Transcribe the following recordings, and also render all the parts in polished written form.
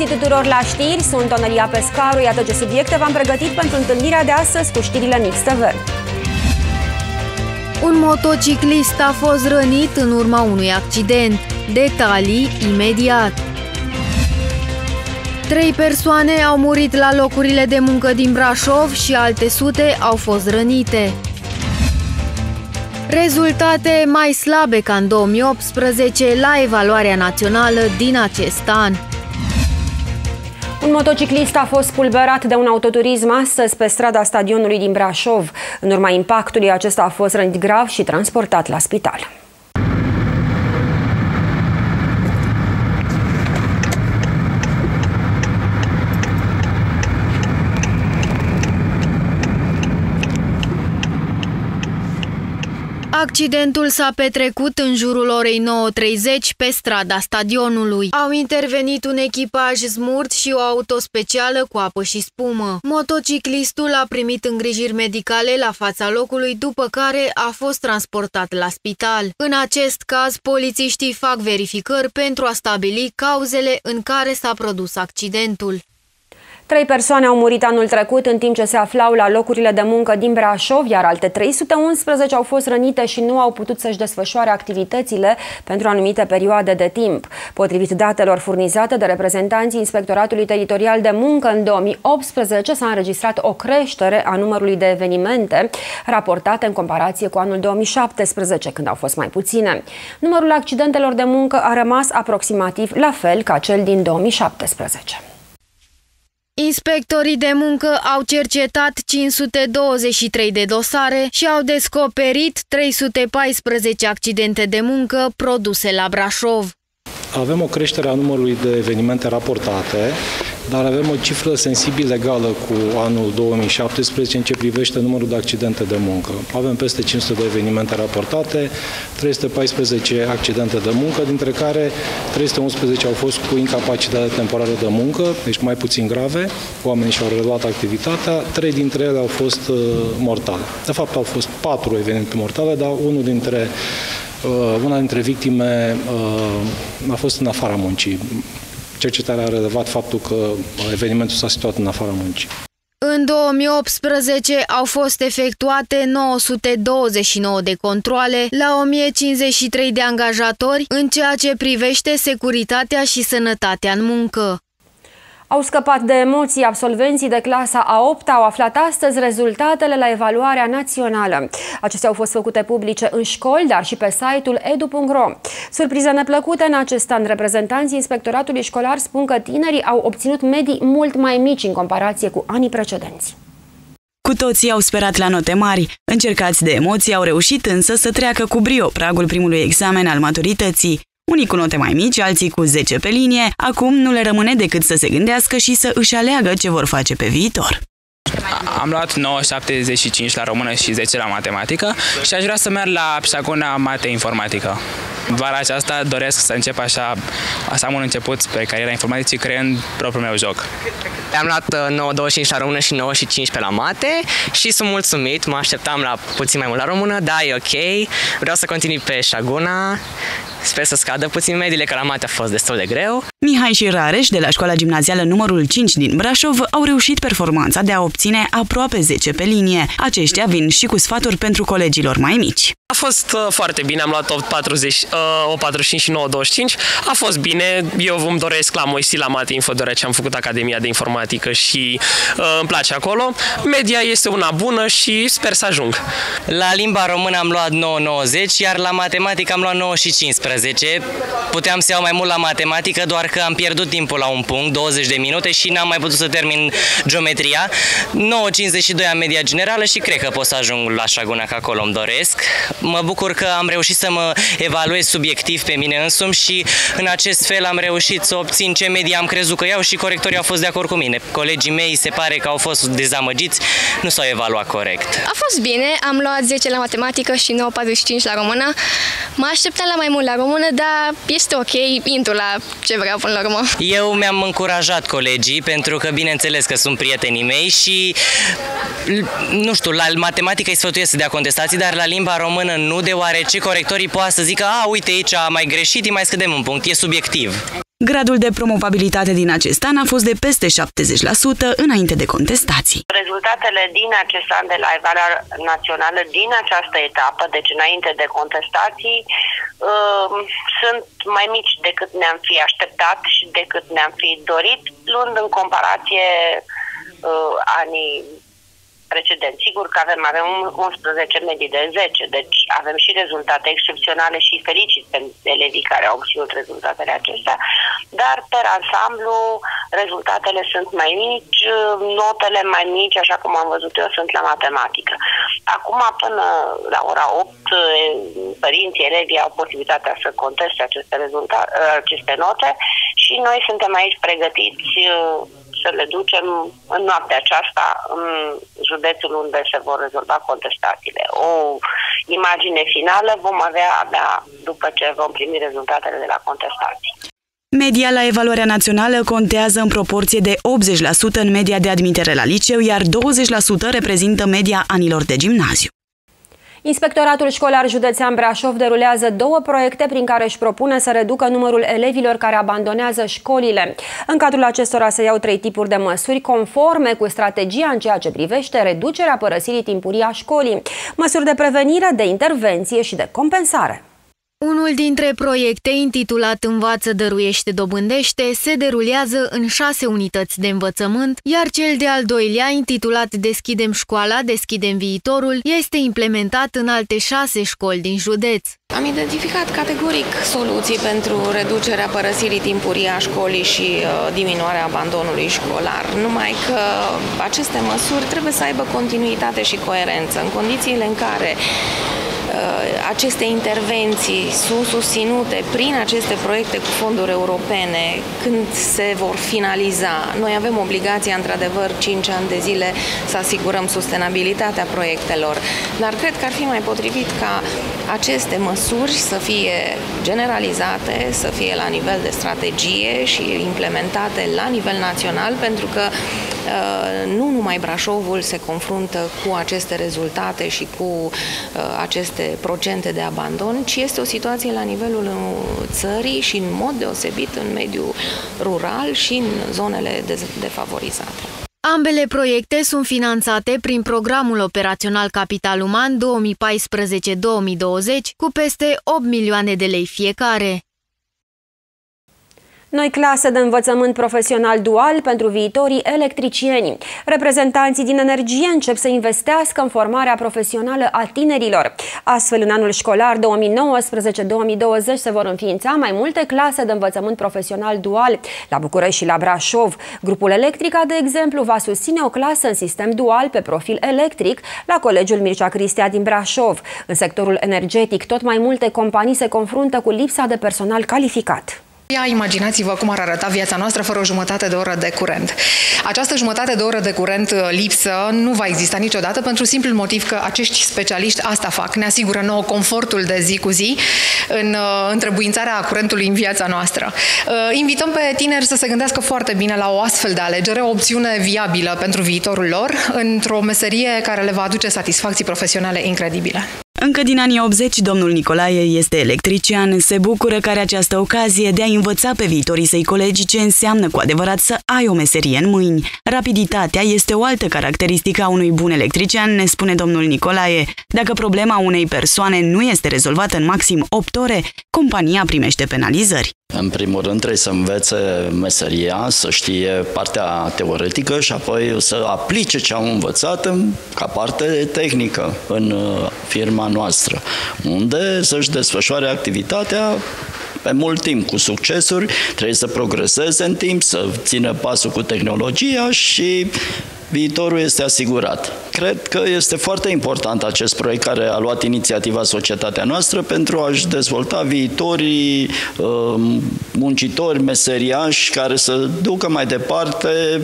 găsit tuturor la știri, sunt Onelia Pescaru, iată ce subiecte v-am pregătit pentru întâlnirea de astăzi cu știrile Mix TV. Un motociclist a fost rănit în urma unui accident. Detalii imediat. 3 persoane au murit la locurile de muncă din Brașov și alte sute au fost rănite. Rezultate mai slabe ca în 2018 la evaluarea națională din acest an. Un motociclist a fost spulberat de un autoturism astăzi pe strada stadionului din Brașov. În urma impactului, acesta a fost rănit grav și transportat la spital. Accidentul s-a petrecut în jurul orei 9:30 pe strada stadionului. Au intervenit un echipaj smurt și o auto specială cu apă și spumă. Motociclistul a primit îngrijiri medicale la fața locului, după care a fost transportat la spital. În acest caz, polițiștii fac verificări pentru a stabili cauzele în care s-a produs accidentul. 3 persoane au murit anul trecut în timp ce se aflau la locurile de muncă din Brașov, iar alte 311 au fost rănite și nu au putut să-și desfășoare activitățile pentru anumite perioade de timp. Potrivit datelor furnizate de reprezentanții Inspectoratului Teritorial de Muncă, în 2018 s-a înregistrat o creștere a numărului de evenimente raportate în comparație cu anul 2017, când au fost mai puține. Numărul accidentelor de muncă a rămas aproximativ la fel ca cel din 2017. Inspectorii de muncă au cercetat 523 de dosare și au descoperit 314 accidente de muncă produse la Brașov. Avem o creștere a numărului de evenimente raportate, dar avem o cifră sensibil egală cu anul 2017 în ce privește numărul de accidente de muncă. Avem peste 500 de evenimente raportate, 314 accidente de muncă, dintre care 311 au fost cu incapacitate temporară de muncă, deci mai puțin grave, oamenii și-au reluat activitatea, 3 dintre ele au fost mortale. De fapt, au fost 4 evenimente mortale, dar una dintre victime a fost în afara muncii. Cercetarea a relevat faptul că evenimentul s-a situat în afara muncii. În 2018 au fost efectuate 929 de controale la 1053 de angajatori în ceea ce privește securitatea și sănătatea în muncă. Au scăpat de emoții absolvenții de clasa a 8-a, au aflat astăzi rezultatele la evaluarea națională. Acestea au fost făcute publice în școli, dar și pe site-ul edu.ro. Surprize neplăcute în acest an, reprezentanții Inspectoratului Școlar spun că tinerii au obținut medii mult mai mici în comparație cu anii precedenți. Cu toții au sperat la note mari. Încercați de emoții au reușit însă să treacă cu brio pragul primului examen al maturității. Unii cu note mai mici, alții cu 10 pe linie, acum nu le rămâne decât să se gândească și să își aleagă ce vor face pe viitor. Am luat 9,75 la română și 10 la matematică și aș vrea să merg la Pșaguna Mate-Informatică. Vara aceasta doresc să încep așa, să am un început pe cariera informaticii creând propriul meu joc. Am luat 9,25 la română și 9,15 la mate și sunt mulțumit, mă așteptam la puțin mai mult la română, dar e ok. Vreau să continui pe Șaguna, sper să scadă puțin mediile, că la mate a fost destul de greu. Mihai și Rareș, de la școala gimnazială numărul 5 din Brașov, au reușit performanța de a obține aproape 10 pe linie. Aceștia vin și cu sfaturi pentru colegilor mai mici. A fost foarte bine, am luat 8,45 și 9,25. A fost bine, eu îmi doresc la Moisi la Mate Info, deoarece am făcut Academia de Informatică și îmi place acolo. Media este una bună și sper să ajung. La limba română am luat 9,90, iar la matematică am luat 9,15. Puteam să iau mai mult la matematică, doar că am pierdut timpul la un punct, 20 de minute și n-am mai putut să termin geometria. 9,52 am media generală și cred că pot să ajung la Șaguna, că acolo îmi doresc. Mă bucur că am reușit să mă evaluez subiectiv pe mine însumi și în acest fel am reușit să obțin ce medie am crezut că iau și corectorii au fost de acord cu mine. Colegii mei se pare că au fost dezamăgiți, nu s-au evaluat corect. A fost bine, am luat 10 la matematică și 9,45 la română. Mă așteptam la mai mult la română, dar este ok, intru la ce vreau până la urmă. Eu mi-am încurajat colegii pentru că bineînțeles că sunt prietenii mei și nu știu, la matematică îi sfătuiesc să dea contestații, dar la limba română nu, deoarece corectorii poate să zică, a, uite aici a mai greșit, îi mai scădem un punct, e subiectiv. Gradul de promovabilitate din acest an a fost de peste 70% înainte de contestații. Rezultatele din acest an de la evaluarea națională, din această etapă, deci înainte de contestații, sunt mai mici decât ne-am fi așteptat și decât ne-am fi dorit, luând în comparație anii precedenți. Sigur că avem 11 medii de 10, deci avem și rezultate excepționale și felicit pe elevii care au obținut rezultatele acestea, dar per ansamblu rezultatele sunt mai mici, notele mai mici, așa cum am văzut eu, sunt la matematică. Acum, până la ora 8, părinții, elevii au posibilitatea să conteste aceste note și noi suntem aici pregătiți să le ducem în noaptea aceasta în județul unde se vor rezolva contestațiile. O imagine finală vom avea abia după ce vom primi rezultatele de la contestații. Media la evaluarea națională contează în proporție de 80% în media de admitere la liceu, iar 20% reprezintă media anilor de gimnaziu. Inspectoratul Școlar Județean Brașov derulează 2 proiecte prin care își propune să reducă numărul elevilor care abandonează școlile. În cadrul acestora se iau 3 tipuri de măsuri conforme cu strategia în ceea ce privește reducerea părăsirii timpurii a școlii, măsuri de prevenire, de intervenție și de compensare. Unul dintre proiecte, intitulat Învață, dăruiește, dobândește, se derulează în 6 unități de învățământ, iar cel de-al doilea, intitulat Deschidem școala, deschidem viitorul, este implementat în alte 6 școli din județ. Am identificat categoric soluții pentru reducerea părăsirii timpurii a școlii și diminuarea abandonului școlar, numai că aceste măsuri trebuie să aibă continuitate și coerență în condițiile în care aceste intervenții sunt susținute prin aceste proiecte cu fonduri europene când se vor finaliza. Noi avem obligația, într-adevăr, 5 ani de zile să asigurăm sustenabilitatea proiectelor, dar cred că ar fi mai potrivit ca aceste măsuri să fie generalizate, să fie la nivel de strategie și implementate la nivel național, pentru că nu numai Brașovul se confruntă cu aceste rezultate și cu aceste procente de abandon, ci este o situație la nivelul țării și în mod deosebit în mediul rural și în zonele defavorizate. Ambele proiecte sunt finanțate prin Programul Operațional Capital Uman 2014-2020 cu peste 8 milioane de lei fiecare. Noi clase de învățământ profesional dual pentru viitorii electricieni. Reprezentanții din energie încep să investească în formarea profesională a tinerilor. Astfel, în anul școlar 2019-2020 se vor înființa mai multe clase de învățământ profesional dual la București și la Brașov. Grupul Electrica, de exemplu, va susține o clasă în sistem dual pe profil electric la Colegiul Mircea Cristea din Brașov. În sectorul energetic, tot mai multe companii se confruntă cu lipsa de personal calificat. Imaginați-vă cum ar arăta viața noastră fără o jumătate de oră de curent. Această jumătate de oră de curent lipsă nu va exista niciodată pentru simplul motiv că acești specialiști asta fac, ne asigură nouă confortul de zi cu zi în întrebuințarea curentului în viața noastră. Invităm pe tineri să se gândească foarte bine la o astfel de alegere, o opțiune viabilă pentru viitorul lor, într-o meserie care le va aduce satisfacții profesionale incredibile. Încă din anii 80, domnul Nicolae este electrician, se bucură că are această ocazie de a învăța pe viitorii săi colegi ce înseamnă cu adevărat să ai o meserie în mâini. Rapiditatea este o altă caracteristică a unui bun electrician, ne spune domnul Nicolae. Dacă problema unei persoane nu este rezolvată în maxim 8 ore, compania primește penalizări. În primul rând trebuie să învețe meseria, să știe partea teoretică și apoi să aplice ce au învățat ca parte tehnică în firma noastră, unde să-și desfășoare activitatea pe mult timp, cu succesuri, trebuie să progreseze în timp, să țină pasul cu tehnologia și viitorul este asigurat. Cred că este foarte important acest proiect care a luat inițiativa societatea noastră pentru a-și dezvolta viitorii muncitori, meseriași care să ducă mai departe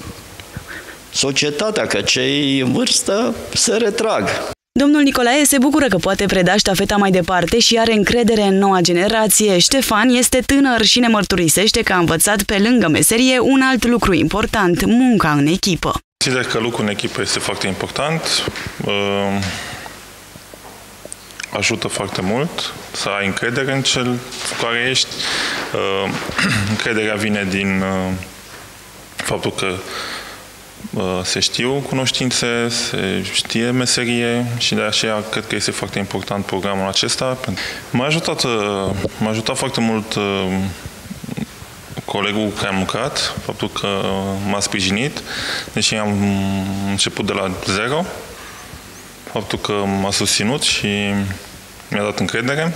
societatea, că cei în vârstă se retrag. Domnul Nicolae se bucură că poate preda ștafeta mai departe și are încredere în noua generație. Ștefan este tânăr și ne mărturisește că a învățat pe lângă meserie un alt lucru important, munca în echipă. Consider că lucrul în echipă este foarte important. ajută foarte mult să ai încredere în cel cu care ești. Încrederea vine din faptul că se știu cunoștințe, se știe meserie și de aceea cred că este foarte important programul acesta. M-a ajutat foarte mult colegul cu care am lucrat, faptul că m-a sprijinit, deși am început de la zero, faptul că m-a susținut și mi-a dat încredere.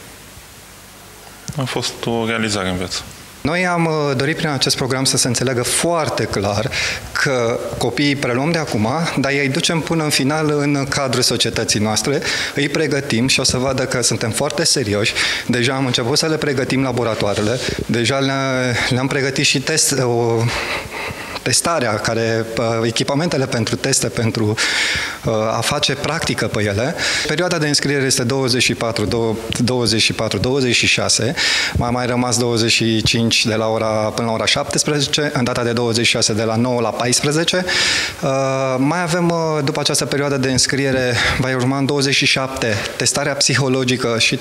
A fost o realizare în viață. Noi am dorit prin acest program să se înțeleagă foarte clar că copiii preluăm de acum, dar îi ducem până în final în cadrul societății noastre, îi pregătim și o să vadă că suntem foarte serioși. Deja am început să le pregătim laboratoarele, deja le-am pregătit și testarea, echipamentele pentru teste, pentru a face practică pe ele. Perioada de înscriere este 24-26, mai rămas 25 de la până la ora 17, în data de 26 de la 9 la 14. Mai avem, după această perioadă de înscriere, va urma în 27 testarea psihologică și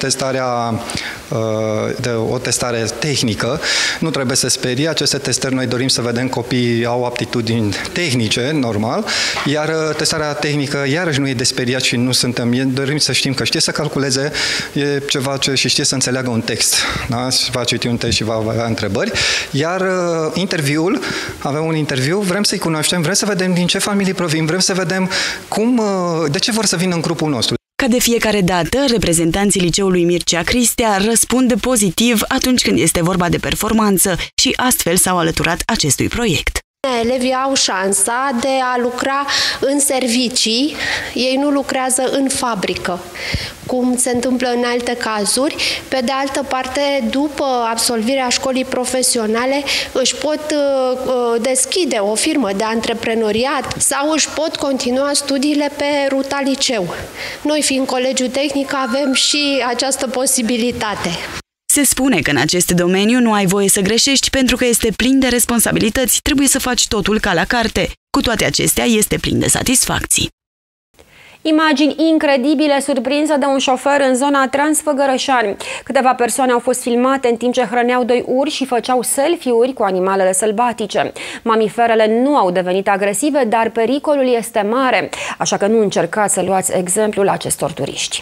o testare tehnică. Nu trebuie să sperie, aceste testări noi dorim să vedem copiii au aptitudini tehnice, normal, iar testarea tehnică iarăși nu e de speriat și nu suntem, dorim să știm că știe să calculeze, e ceva și știe să înțeleagă un text. Da? Va citi un text și va avea întrebări. Iar interviul, avem un interviu, vrem să-i cunoaștem, vrem să vedem din ce familii provin, vrem să vedem de ce vor să vină în grupul nostru. Ca de fiecare dată, reprezentanții liceului Mircea Cristea răspund pozitiv atunci când este vorba de performanță și astfel s-au alăturat acestui proiect. Elevii au șansa de a lucra în servicii, ei nu lucrează în fabrică, cum se întâmplă în alte cazuri. Pe de altă parte, după absolvirea școlii profesionale, își pot deschide o firmă de antreprenoriat sau își pot continua studiile pe ruta liceu. Noi, fiind Colegiul Tehnic, avem și această posibilitate. Se spune că în acest domeniu nu ai voie să greșești pentru că este plin de responsabilități, trebuie să faci totul ca la carte. Cu toate acestea, este plin de satisfacții. Imagini incredibile surprinse de un șofer în zona Transfăgărășani. Câteva persoane au fost filmate în timp ce hrăneau doi urși și făceau selfie-uri cu animalele sălbatice. Mamiferele nu au devenit agresive, dar pericolul este mare, așa că nu încercați să luați exemplul acestor turiști.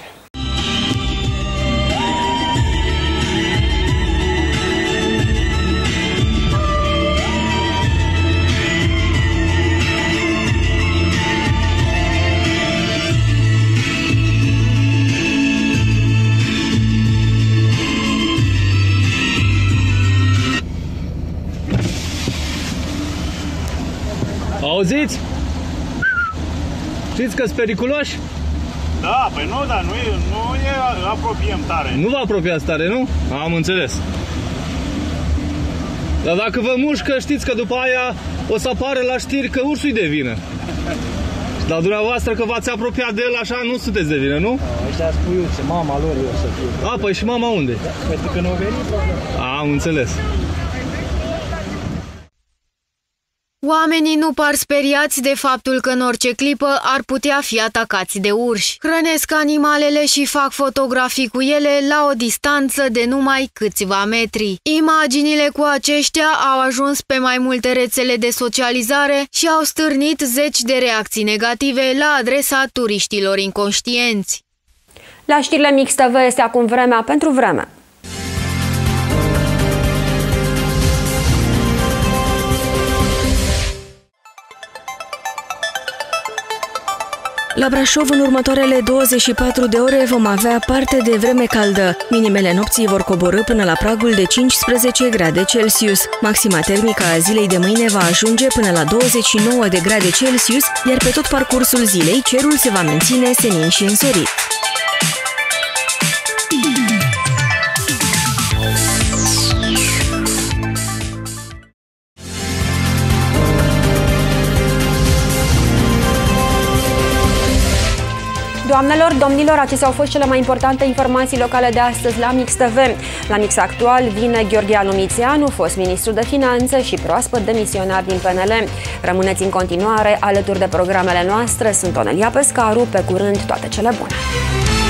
Auziți? Știți că-s periculoși? Da, păi nu, dar nu apropiem tare. Nu vă apropiați tare, nu? Am înțeles. Dar dacă vă mușcă, știți că după aia o să apară la știri că ursul-i de vină. Dar dumneavoastră că v-ați apropiat de el așa, nu sunteți de vină, nu? Ăștia spuiuțe, mama lor eu să fiu. A, păi și mama unde? Pentru că nu au venit. Am înțeles. Oamenii nu par speriați de faptul că în orice clipă ar putea fi atacați de urși. Hrănesc animalele și fac fotografii cu ele la o distanță de numai câțiva metri. Imaginile cu aceștia au ajuns pe mai multe rețele de socializare și au stârnit zeci de reacții negative la adresa turiștilor inconștienți. La știrile Mix TV este acum vremea pentru vreme. La Brașov, în următoarele 24 de ore, vom avea parte de vreme caldă. Minimele nopții vor coborî până la pragul de 15 grade Celsius. Maxima termică a zilei de mâine va ajunge până la 29 de grade Celsius, iar pe tot parcursul zilei, cerul se va menține senin și însorit. Doamnelor, domnilor, acestea au fost cele mai importante informații locale de astăzi la Mix TV. La Mix Actual vine Gheorghianu Mițeanu, fost ministru de finanțe și proaspăt demisionar din PNL. Rămâneți în continuare alături de programele noastre. Sunt Onelia Pescaru, pe curând, toate cele bune!